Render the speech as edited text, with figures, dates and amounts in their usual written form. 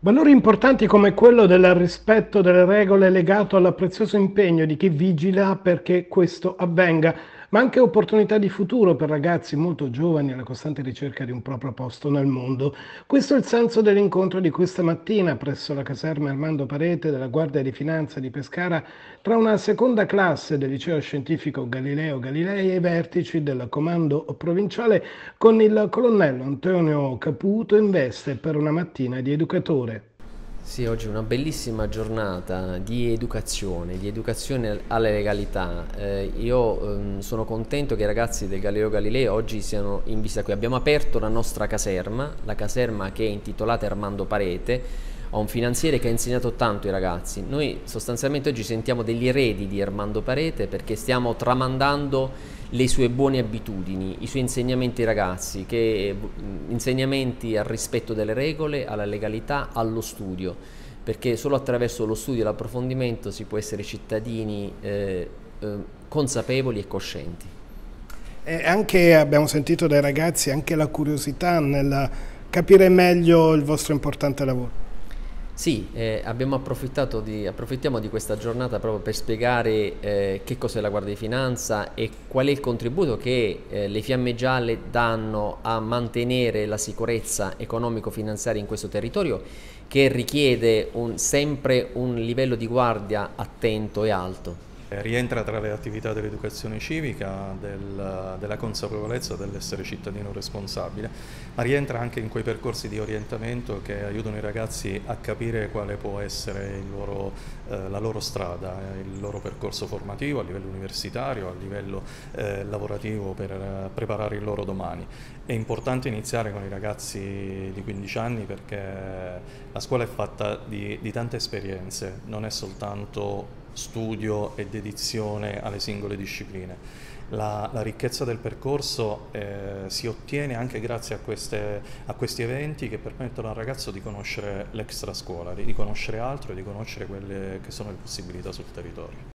Valori importanti come quello del rispetto delle regole legato al prezioso impegno di chi vigila perché questo avvenga, ma anche opportunità di futuro per ragazzi molto giovani alla costante ricerca di un proprio posto nel mondo. Questo è il senso dell'incontro di questa mattina presso la caserma Armando Parete della Guardia di Finanza di Pescara tra una seconda classe del liceo scientifico Galileo Galilei e i vertici del comando provinciale con il colonnello Antonio Caputo in veste per una mattina di educatore. Sì, oggi è una bellissima giornata di educazione alla legalità. Io sono contento che i ragazzi del Galileo Galilei oggi siano in visita qui. Abbiamo aperto la nostra caserma, la caserma che è intitolata Armando Parete, a un finanziere che ha insegnato tanto ai ragazzi. Noi sostanzialmente oggi sentiamo degli eredi di Armando Parete perché stiamo tramandando le sue buone abitudini, i suoi insegnamenti ai ragazzi, insegnamenti al rispetto delle regole, alla legalità, allo studio, perché solo attraverso lo studio e l'approfondimento si può essere cittadini consapevoli e coscienti. E anche abbiamo sentito dai ragazzi anche la curiosità nel capire meglio il vostro importante lavoro. Sì, approfittiamo di questa giornata proprio per spiegare che cos'è la Guardia di Finanza e qual è il contributo che le Fiamme Gialle danno a mantenere la sicurezza economico-finanziaria in questo territorio che richiede sempre un livello di guardia attento e alto. Rientra tra le attività dell'educazione civica, della consapevolezza dell'essere cittadino responsabile, ma rientra anche in quei percorsi di orientamento che aiutano i ragazzi a capire quale può essere la loro strada, il loro percorso formativo a livello universitario, a livello lavorativo per preparare il loro domani. È importante iniziare con i ragazzi di 15 anni perché la scuola è fatta di tante esperienze, non è soltanto studio e dedizione alle singole discipline. La ricchezza del percorso si ottiene anche grazie a questi eventi che permettono al ragazzo di conoscere l'extra scuola, di conoscere altro e di conoscere quelle che sono le possibilità sul territorio.